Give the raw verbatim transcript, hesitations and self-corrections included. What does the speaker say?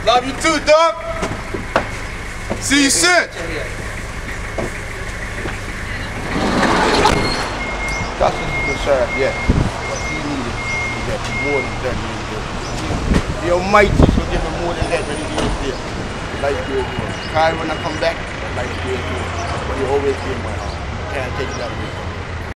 Love you too, dog. See you soon. That's what the sheriff, yeah. What he needed to get more than that. The Almighty will give him more than that when he gets there. Life goes on. Kai when I come back, life goes on. But you always be in my heart. Can't take that away.